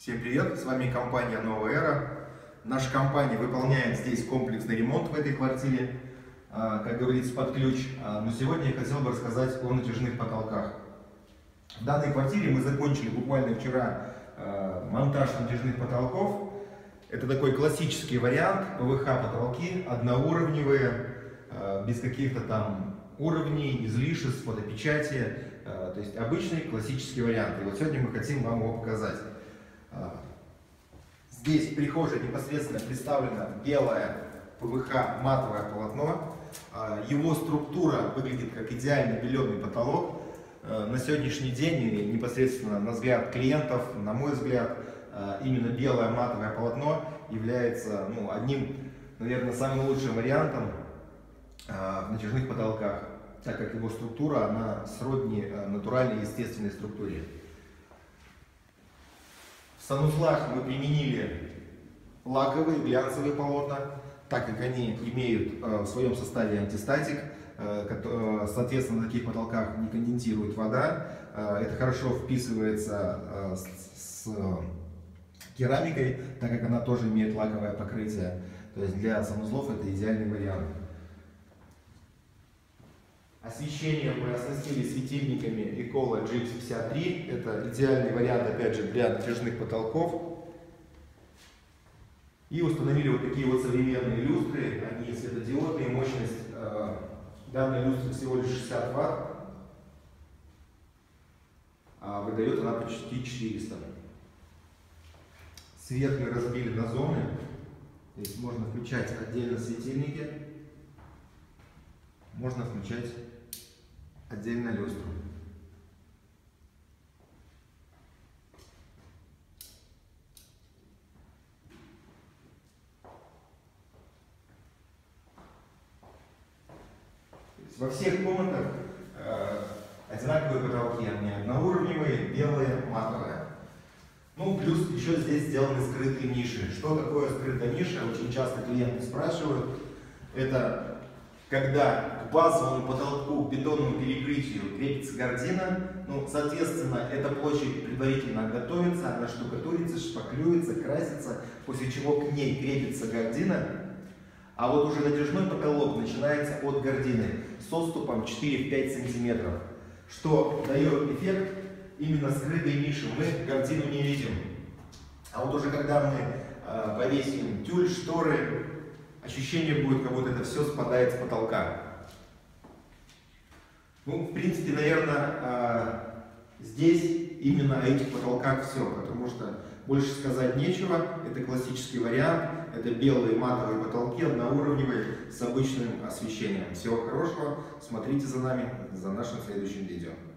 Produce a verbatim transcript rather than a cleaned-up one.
Всем привет, с вами компания Новая Эра. Наша компания выполняет здесь комплексный ремонт в этой квартире, как говорится, под ключ. Но сегодня я хотел бы рассказать о натяжных потолках. В данной квартире мы закончили буквально вчера монтаж натяжных потолков. Это такой классический вариант, пэ вэ ха потолки, одноуровневые, без каких-то там уровней, излишеств, фотопечати. То есть обычный классический вариант. И вот сегодня мы хотим вам его показать. Здесь в прихожей непосредственно представлено белое пэ вэ ха матовое полотно. Его структура выглядит как идеально беленый потолок. На сегодняшний день, и непосредственно на взгляд клиентов, на мой взгляд, именно белое матовое полотно является ну, одним, наверное, самым лучшим вариантом в натяжных потолках, так как его структура она сродни натуральной естественной структуре. В санузлах мы применили лаковые глянцевые полотна, так как они имеют в своем составе антистатик. Соответственно, на таких потолках не конденсирует вода. Это хорошо вписывается с керамикой, так как она тоже имеет лаковое покрытие. То есть для санузлов это идеальный вариант. Освещение мы оснастили светильниками Ecola джи икс пятьдесят три. Это идеальный вариант, опять же, для натяжных потолков. И установили вот такие вот современные люстры. Они светодиодные, мощность э, данной люстры всего лишь шестьдесят ватт. А выдает она почти четыреста. Свет мы разбили на зоны. Здесь можно включать отдельно светильники. Можно включать отдельно люстру. Во всех комнатах э, одинаковые потолки, они одноуровневые, белые, матовые. Ну, плюс еще здесь сделаны скрытые ниши. Что такое скрытая ниша? Очень часто клиенты спрашивают. Это когда к базовому потолку, к бетонному перекрытию крепится гардина. Ну, соответственно, эта площадь предварительно готовится, она штукатурится, шпаклюется, красится, после чего к ней крепится гардина. А вот уже натяжной потолок начинается от гардины с отступом четыре-пять сантиметров, что дает эффект именно скрытой ниши. Мы гардину не видим. А вот уже когда мы э, повесим тюль, шторы, ощущение будет, как будто это все спадает с потолка. Ну, в принципе, наверное, э, здесь именно о этих потолках все, потому что больше сказать нечего. Это классический вариант. Это белые матовые потолки, одноуровневые, с обычным освещением. Всего хорошего. Смотрите за нами, за нашим следующим видео.